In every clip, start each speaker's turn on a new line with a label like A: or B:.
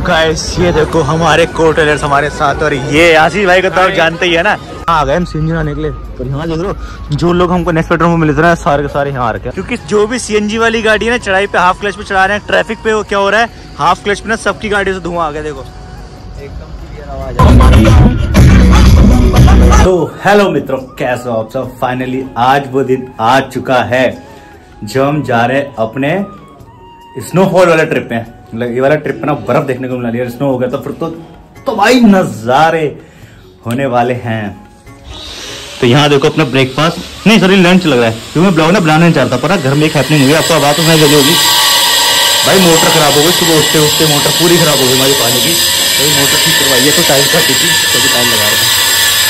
A: Guys ये देखो हमारे को टेलर्स हमारे साथ, और ये आशीष भाई को तो आप जानते ही है ना। आ गए हम सीएनजी लाने के लिए, पर यहाँ देख लो जो लोग हमको नेक्स्ट पेट्रोल में मिले थे ना, सारे के सारे यहाँ आ रखे हैं। क्योंकि जो भी सीएनजी वाली गाड़ी है ना, चढ़ाई पे हाफ क्लच पे चढ़ा रहे हैं। ट्रैफिक पे क्या हो रहा है, हाफ क्लच पे ना सबकी गाड़ी से धुआं आ गया। देखो एकदम क्लियर आवाज है। तो हेलो मित्रों, कैसे हो आप सब। फाइनली आज वो दिन आ चुका है जब हम जा रहे हैं अपने स्नोफॉल वाले ट्रिप पे। मतलब ये वाला ट्रिप पे ना बर्फ देखने को मिला रही है, स्नो हो गया तो फिर तो भाई नजारे होने वाले हैं। तो यहाँ देखो अपना ब्रेकफास्ट, नहीं सॉरी लंच लग रहा है, क्योंकि मैं ब्लॉग ना बनाना नहीं चाहता, पर घर में एक हैपनिंग हुई। आपको बात तो नहीं लगी होगी भाई, मोटर खराब हो गई। सुबह उठते उठते मोटर पूरी खराब हो गई हमारी पानी की। तो मोटर ठीक करवाइए, तो टाइल काटी थी, तो टाइल लगा रहे हैं।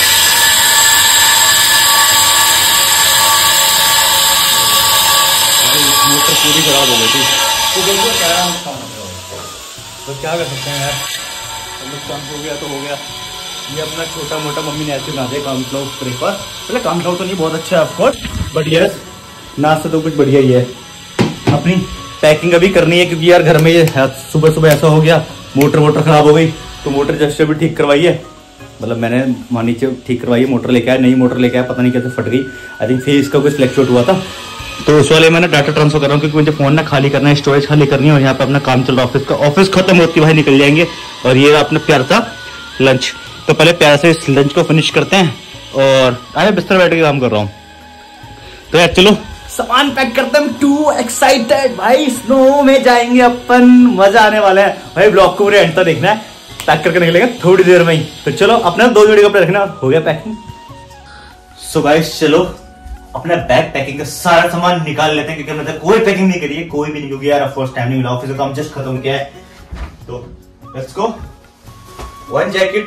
A: मोटर पूरी खराब हो गई थी, तो देखो क्या नुकसान हो गया, तो क्या कर सकते हैं यार, नुकसान हो गया तो हो गया। ये अपना छोटा मोटा मम्मी ने ऐसे बना दिया कॉर्नफ्लोर ब्रेकफास्ट। पहले कॉर्नफ्लोर तो नहीं बहुत अच्छा है ऑफकोर्स, बट यस नाश्ता तो कुछ बढ़िया ही है। अपनी पैकिंग अभी करनी है, क्योंकि यार घर में ये सुबह सुबह ऐसा हो गया, मोटर खराब हो गई, तो मोटर जस्ट भी ठीक करवाई है। मतलब मैंने नीचे ठीक करवाई है, मोटर लेके आया, नई मोटर लेके आया, पता नहीं कैसे फट गई। आई थिंक फेस का कुछ फ्लैक्चुएट हुआ था, तो उस वाले मैंने डाटा ट्रांसफर कर रहा हूँ, क्योंकि मुझे फोन ना खाली करना है, स्टोरेज खाली करनी है, और यहाँ पे अपना काम चल रहा है ऑफिस का। ऑफिस खत्म होती भाई निकल जाएंगे। और ये अपना प्यार था लंच, तो पहले प्यार से इस लंच को फिनिश करते हैं। और आए बिस्तर बैठ के काम कर रहा हूँ, तो यार चलो सामान पैक करते हैं। टू एक्साइटेड भाई, स्नो में जाएंगे अपन, मजा आने वाला है भाई। ब्लॉग को पूरे एंड तक देखना है, पैक करके निकलेगा थोड़ी देर में ही। तो चलो अपना 2 जोड़ी कपड़े रखना, हो गया पैकिंग। सो गाइस चलो अपना बैग पैकिंग का सारा सामान निकाल लेते हैं, क्योंकि हमने कोई पैकिंग नहीं करी है, कोई भी नहीं, क्योंकि यार ऑफ कोर्स टाइम नहीं मिला, ऑफिस का काम जस्ट खत्म किया है। तो लेट्स गो। 1 जैकेट,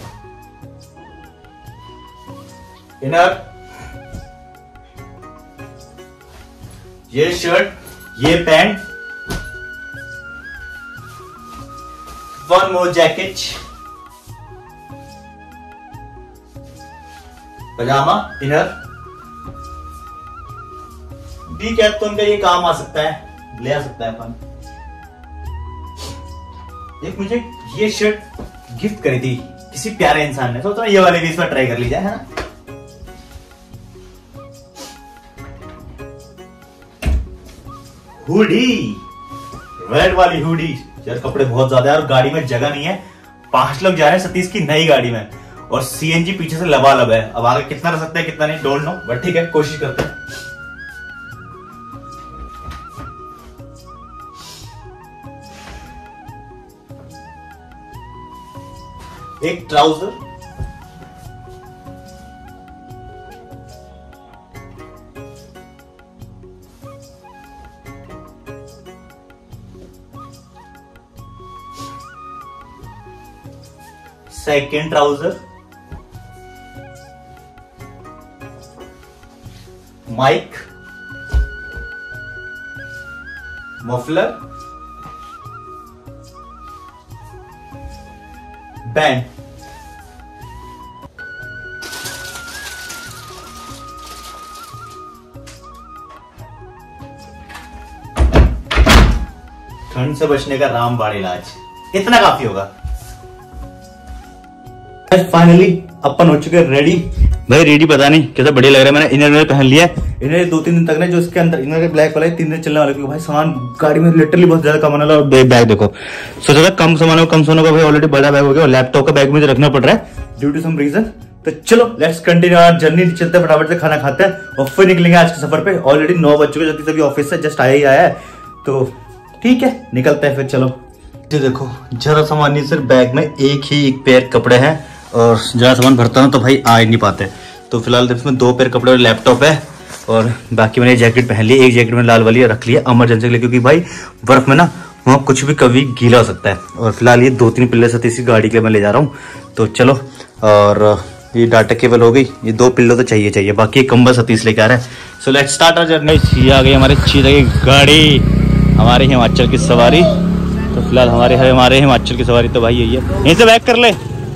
A: इनर, ये शर्ट, ये पैंट, 1 मोर जैकेट, पजामा, इनर, डी कैप तो उनका ये काम आ सकता है, ले आ सकता है अपन। एक मुझे ये शर्ट गिफ्ट करी थी किसी प्यारे इंसान ने, सोच रहा ये वाले भी इस बार ट्राई कर ली जाए, है ना। हुडी, रेड वाली हुडी। यार कपड़े बहुत ज्यादा है और गाड़ी में जगह नहीं है। 5 लोग जा रहे हैं सतीश की नई गाड़ी में, और सीएनजी पीछे से लबालब है। अब आगे कितना रह सकता है कितना नहीं, डोंट नो, बट ठीक है कोशिश करते हैं। एक trouser, second trouser, mic, muffler, band. ठंड से बचने का रामबाण इलाज, इतना काफी होगा। फाइनली अपन हो चुके रेडी भाई। रेडी पता नहीं कैसा बढ़िया लग रहा है। मैंने इनर पहन लिया है। इनर 2-3 दिन तक ना, जो इसके अंदर इनर ब्लैक वाला है, 3 दिन चलने वाला, क्योंकि भाई सामान गाड़ी में लिटरली बहुत ज्यादा कम आने वाला। और बैग देखो, सोचा था कम सामान हो, कम सोने का, भाई ऑलरेडी बड़ा बैग हो गया, और लैपटॉप का बैग मुझे रखना पड़ रहा है ड्यू टू सम रीजन। तो चलो लेट्स कंटिन्यू आवर जर्नी, चलते हैं फटाफट से, खाना खाते हैं और फिर निकलेंगे आज के सफर पे। ऑलरेडी 9 बज चुके, जबकि सभी ऑफिस से जस्ट आया ही आया है, तो ठीक है निकलते हैं फिर। चलो ये देखो जरा सामान नहीं, सिर्फ बैग में एक पेयर कपड़े हैं, और जरा सामान भरता हूँ तो भाई आ ही नहीं पाते। तो फिलहाल इसमें 2 पेयर कपड़े और लैपटॉप है, और बाकी मैंने जैकेट पहन ली। एक जैकेट में लाल वाली रख ली है इमरजेंसी के लिए, क्योंकि भाई बर्फ में ना वहाँ कुछ भी कभी गीला हो सकता है। और फिलहाल ये 2-3 पिल्ले से इसी गाड़ी के लिए मैं ले जा रहा हूँ। तो चलो, और ये डाटा केबल हो गई, ये 2 पिल्लो तो चाहिए, बाकी कंबल सतीश लेके आ रहा है। So let's start our journey. ये आ गई हमारी चीज़ की गाड़ी, हमारे हिमाचल की सवारी। तो फिलहाल हमारे हिमाचल की सवारी तो भाई यही है। यहीं से बैक कर ले।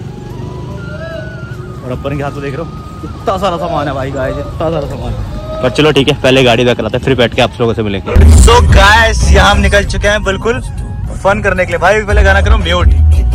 A: और अपन के हाथ में देख रहे हो इतना सारा सामान है भाई, गाइस इतना सारा सामान। पर चलो ठीक है, पहले गाड़ी बैक कराते हैं, फिर बैठ के आप लोगों से मिलेंगे। सो गाइस यहाँ हम निकल चुके हैं बिल्कुल फन करने के लिए। भाई पहले गाना करो म्यूट।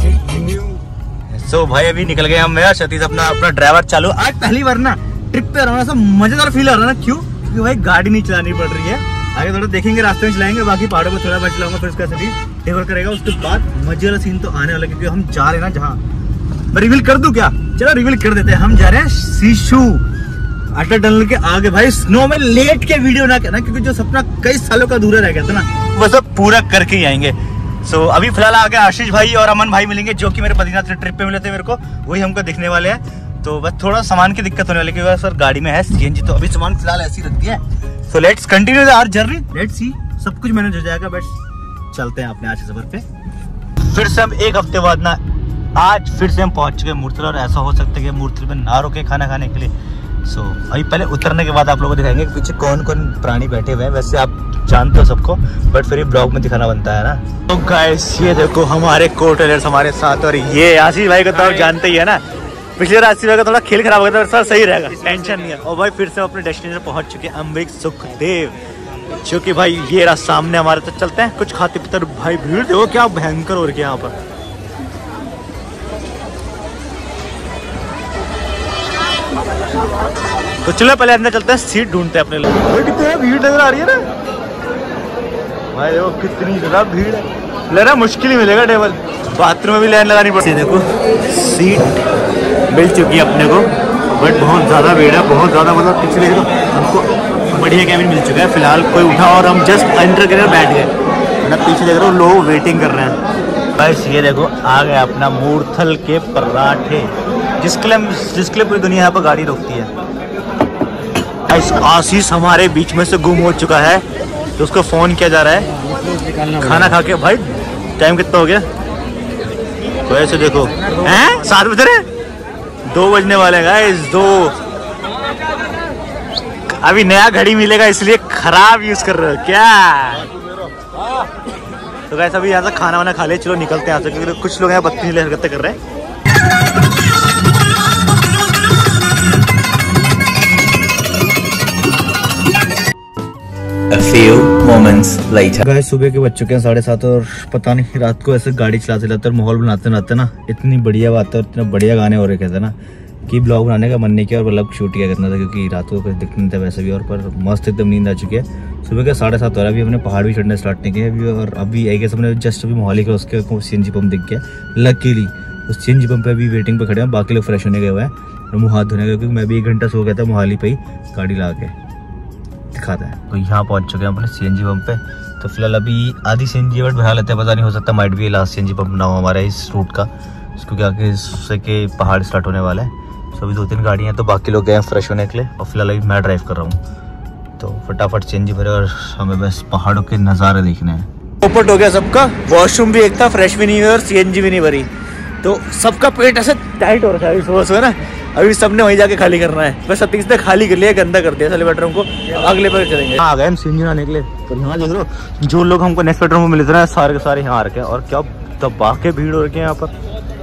A: सो भाई अभी निकल गए हम। मेरा सतीश अपना ड्राइवर चालू। आज पहली बार ना ट्रिप पे रहा सब मजेदार फील हो रहा है ना। क्यों? क्योंकि भाई गाड़ी नहीं चलानी पड़ रही है। आगे थोड़ा देखेंगे, रास्ते में चलाएंगे, बाकी पहाड़ों पर थोड़ा बहुत चलाऊंगा, फिर उसका सतीश टेबल करेगा। उसके बाद मजे वाला सीन तो आने वाला, क्योंकि हम जा रहे हैं ना जहाँ। मैं रिवील कर दूं क्या? चलो रिवील कर देते हैं। हम जा रहे हैं शीशु अटल टनल के आगे। भाई स्नो में लेट के वीडियो ना करना, क्योंकि जो सपना कई सालों का अधूरा रह गया था ना, वो सब पूरा करके ही आएंगे। सो अभी फिलहाल आगे आशीष भाई और अमन भाई मिलेंगे, जो कि मेरे बद्रीनाथ ट्रिप पे मिले थे मेरे को। वही हमको दिखने वाले हैं। तो बस थोड़ा सामान की दिक्कत होने वाली, क्योंकि सर गाड़ी में है सीएनजी, तो अभी सामान फिलहाल ऐसी रख दिया है। So let's continue our journey, let's see. सब कुछ मैनेज हो जाएगा, बस चलते हैं अपने आज के सफर पे। फिर से हम एक हफ्ते बाद ना आज फिर से हम पहुंच चुके मूर्थल, और ऐसा हो सकता है कि मूर्थल में ना रुके खाना खाने के लिए। सो अभी पहले उतरने के बाद आप लोगों को दिखाएंगे कि पीछे कौन कौन प्राणी बैठे हुए हैं। वैसे आप जानते हो सबको, बट फिर ये ब्लॉग में दिखाना बनता है ना। तो गाइस ये देखो हमारे को टेलर्स हमारे साथ, और ये आशीष भाई को तो आप जानते ही है ना। पिछले बार आशीष भाई का थोड़ा खेल खराब हो गया था, सर सही रहेगा, टेंशन नहीं है। और भाई फिर से अपने डेस्टिनेशन पहुंच चुके हैं, अम्बिक सुखदेव, जो कि भाई ये रहा सामने हमारे। तो चलते हैं कुछ खाते पीते। भाई भीड़ देखो क्या भयंकर हो रही है यहाँ पर। तो चलो पहले अंदर चलते हैं, सीट ढूंढते हैं अपने लिए। भाई कितनी भीड़ नजर आ रही है ना भाई, देखो कितनी ज्यादा भीड़ है। लग रहा मुश्किल ही मिलेगा टेबल, बाथरूम में भी लाइन लगानी पड़ती है। देखो सीट मिल चुकी है अपने को, बट बहुत ज्यादा भीड़ है, बहुत ज्यादा। मतलब पिछले तो हमको बढ़िया कैबिन मिल चुका है। फिलहाल कोई उठा और हम जस्ट एंटर कर बैठ गए। मतलब पीछे देख रहे हो लोग वेटिंग कर रहे हैं। बस ये देखो आ गया अपना मूर्थल के पराठे, जिसके लिए पूरी दुनिया यहाँ पर गाड़ी रोकती है। आशीष हमारे बीच में से गुम हो चुका है, तो उसको फोन किया जा रहा है खाना खा के। भाई टाइम कितना हो गया? तो ऐसे देखो हैं 7 बज रहे, 2 बजने वाले हैं गाइस, 2। अभी नया घड़ी मिलेगा इसलिए खराब यूज कर रहे हो क्या? तो गाइस अभी यहाँ से खाना वाना खा ले, चलो निकलते हैं यहाँ से, क्योंकि कुछ लोग यहाँ बदतमीजी हरकतें कर रहे हैं।
B: A few moments later.
A: Guys सुबह के बज चुके हैं 7:30, और पता नहीं रात को ऐसे गाड़ी चलाते चलाते और माहौल बनाते बनाते ना इतनी बढ़िया बात है, इतने बढ़िया गाने हो रहे थे ना कि ब्लॉग बनाने का मन नहीं किया, और मतलब शूट किया करना था, क्योंकि रात को कुछ दिख नहीं था वैसे भी। और पर मस्त एकदम नींद आ चुकी है। सुबह के 7:30 हो रहा है। अभी हमने पहाड़ भी चढ़ने स्टार्ट नहीं किया अभी, और अभी आई गेस हमने जस्ट अभी मोहाली का उसके सीएनजी पंप दिख गया। लकीली उस सीएनजी पंप पे अभी वेटिंग पे खड़े हैं, बाकी लोग फ्रेश होने गए हुए हैं और मुँह हाथ धोने गए, क्योंकि मैं भी 1 घंटा सो गया था मोहाली पे ही गाड़ी ला के दिखाता है। तो यहाँ पहुँच चुके हैं अपने सीएनजी पंप पे। तो फिलहाल अभी आधी सीएनजी बट भरा लेते हैं, पता नहीं हो सकता माइट भी लास्ट सीएनजी पंप ना हो हमारा इस रूट का, क्योंकि आगे इससे के पहाड़ स्टार्ट होने वाला है। तो अभी 2-3 गाड़ियाँ, तो बाकी लोग गए हैं फ्रेश होने के लिए, और फिलहाल अभी मैं ड्राइव कर रहा हूँ। तो फटाफट सीएनजी भरे और हमें बस पहाड़ों के नज़ारे देखने हैं। पोपट हो गया सबका, वॉशरूम भी एक था, फ्रेश भी नहीं हुई और सीएनजी भी नहीं भरी, तो सबका पेट ऐसे टाइट हो रखा है सुबह सुबह ना। अभी सबने वहीं जाके खाली करना है। बस सतीश ने खाली कर लिया, गंदा कर दिया साले बेडरूम को। अगले पर चलेंगे। आ गए हम सीएनजी आने के लिए। तो यहाँ देख लो जो लोग हमको नेक्स्ट बेडरूम में मिले थे ना, सारे के सारे यहाँ आ रखे हैं, और क्या दबा के भीड़ हो रखी है यहाँ पर।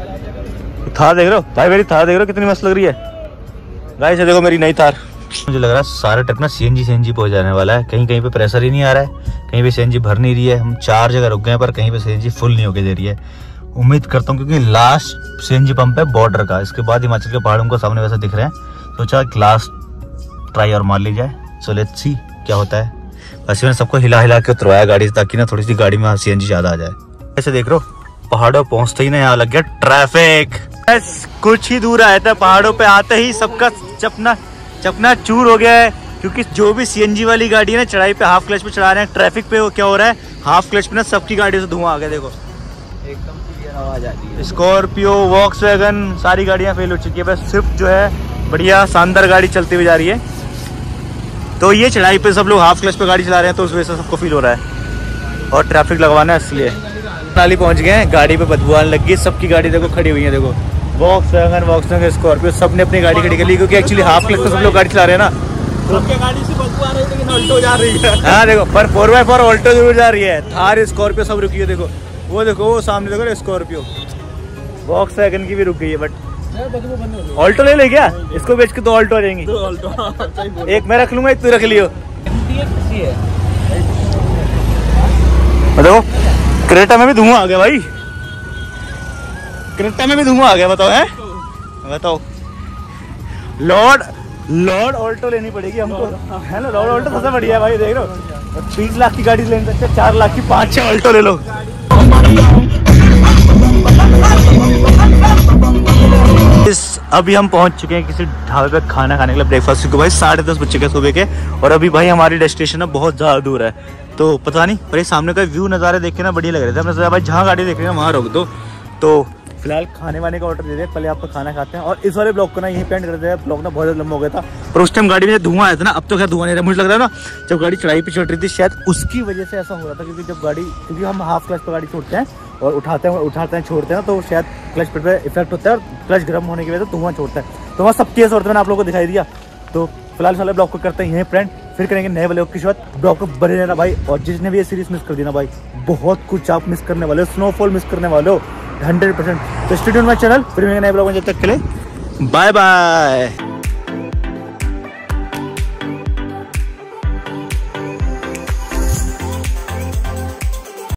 A: थार देख रहे हो भाई, मेरी थार देख रहे हो कितनी मस्त लग रही है गाइस। देखो मेरी नई थार। मुझे लग रहा है सारा ट्रिप ना सीएनजी पे हो जाने वाला है। कहीं कहीं पे प्रेशर ही नहीं आ रहा है, कहीं पे सीएनजी भर नहीं रही है। हम 4 जगह रुक गए पर कहीं पे सीएनजी फुल नहीं होके दे रही है। उम्मीद करता हूँ क्योंकि लास्ट सीएनजी पंप है बॉर्डर का, इसके बाद हिमाचल के पहाड़ हमको सामने वैसे दिख रहे हैं, सोचा लास्ट ट्राई और मार ली जाए। सो लेट्स सी क्या होता है। वैसे मैंने सबको हिला हिला के उतरवाया गाड़ी, ताकि ना थोड़ी सी गाड़ी में सीएनजी ज्यादा आ जाए। ऐसे देख रहे हो पहाड़ों पहुंचते ही ना यहाँ लग गया ट्रैफिक। कुछ ही दूर आया था, पहाड़ों पे आते ही सबका चपना चूर हो गया है, क्योंकि जो भी सीएनजी वाली गाड़ी है ना चढ़ाई पे हाफ क्लच पे चढ़ा रहे हैं। ट्रैफिक पे वो क्या हो रहा है, हाफ क्लच पे ना सबकी गाड़ियों से धुआं आ गया। देखो एकदम क्लियर आवाज आती है। स्कॉर्पियो, वॉक्सवैगन सारी गाड़ियां फेल हो चुकी है, बस स्विफ्ट जो है बढ़िया शानदार गाड़ी चलती हुई जा रही है। तो ये चढ़ाई पे सब लोग हाफ क्लच पे गाड़ी चला रहे हैं, तो उस वजह से सबको फील हो रहा है, और ट्रैफिक लगवाना है इसलिए। नाली पहुंच गए हैं, गाड़ी पे बदबू आने लगी, सबकी गाड़ी देखो खड़ी हुई है। देखो वॉक्सवैगन, स्कॉर्पियो सबने अपनी गाड़ी खड़ी कर ली, क्योंकि एक्चुअली हाफ क्लच पे सब लोग गाड़ी चला रहे हैं ना। सबके गाड़ी से बदबू आ रही है, लेकिन ऑल्टो जा रही है। हाँ देखो, पर 4x4 ऑल्टो जरूर जा रही है। थार, स्कॉर्पियो सब रुकी है। देखो वो सामने देखो स्कॉर्पियो, वॉक्सवैगन की भी रुक गई है, बट ऑल्टो ले ले क्या? इसको बेच के 2 ऑल्टो आ जाएंगी। एक मैं रख लूंगा, एक तू रख लियो। देखो क्रेटा में भी धुआं आ गया भाई, क्रेटा में भी धुआं आ गया। बताओ है, बताओ। लॉर्ड ऑल्टो लेनी पड़ेगी हमको, है ना। लॉर्ड ऑल्टो सबसे बढ़िया है भाई, देख रहे हो। 30 लाख की गाड़ी लेने सकते, 4 लाख की 5-6 ऑल्टो ले लो। अभी हम पहुंच चुके हैं किसी ढाबे पे खाना खाने के लिए, ब्रेकफास्ट, क्योंकि भाई 10:30 बज चुके सुबह के। और अभी भाई हमारी डेस्टिनेशन है बहुत ज़्यादा दूर है, तो पता नहीं, पर ये सामने का व्यू नज़ारे देख के ना बढ़िया लग रहे थे। हमने सोचा भाई जहाँ गाड़ी देख रहे हैं वहाँ रोक दो। तो फिलहाल खाने वाने का ऑर्डर दे दे, पहले आपका खाना खाते हैं। और इस वाले ब्लॉग को ना यहीं पेंड कर देते हैं, ब्लॉग ना बहुत ज़्यादा लंबा हो गया था। पर उस टाइम गाड़ी में धुआं आया था ना, अब तो क्या धुआं नहीं रहा। मुझे लग रहा है ना जब गाड़ी चढ़ाई पे चढ़ रही थी शायद उसकी वजह से ऐसा हो रहा था, क्योंकि हम हाफ क्लच पर गाड़ी छोड़ते हैं और उठाते हैं छोड़ते हैं, तो शायद क्लच पे इफेक्ट होता है और क्लच गर्म होने की वजह से धुआं छोड़ता है। तो वहाँ सब केस और मैंने आप लोगों को दिखाई दिया। तो फिलहाल साले ब्लॉग को करते हैं यहीं फ्रेंड, फिर करेंगे नए ब्लॉग की शुरुआत। ब्लॉग को बने रहना भाई, और जिसने भी ये सीरीज मिस कर दी ना भाई, बहुत कुछ आप मिस करने वाले हो, स्नोफॉल मिस करने वाले हो 100%। तो स्टूडियो माय चैनल, फिर मिलेंगे नए ब्लॉग में, जब तक के लिए बाय बाय।